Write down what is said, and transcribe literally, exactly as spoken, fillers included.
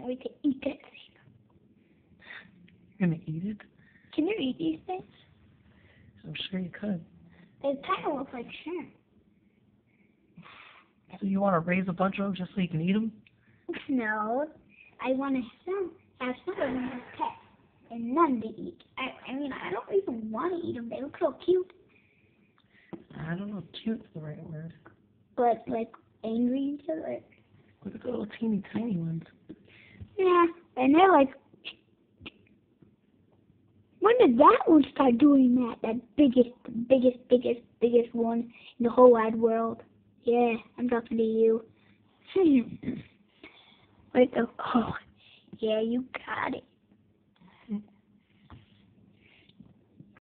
can't wait to eat that thing. You're gonna eat it? Can you eat these things? I'm sure you could. They kind of look like shrimp. So you want to raise a bunch of them just so you can eat them? No, I want to some, have some of them as pets and none to eat. I, I mean, I don't even want to eat them. They look so cute. I don't know if cute's the right word. But, like, angry and shit, like... Look at the little teeny tiny ones. Yeah, and they're like... When did that one start doing that? That biggest, biggest, biggest, biggest one in the whole wide world. Yeah, I'm talking to you. Wait, the... Oh, yeah, you got it.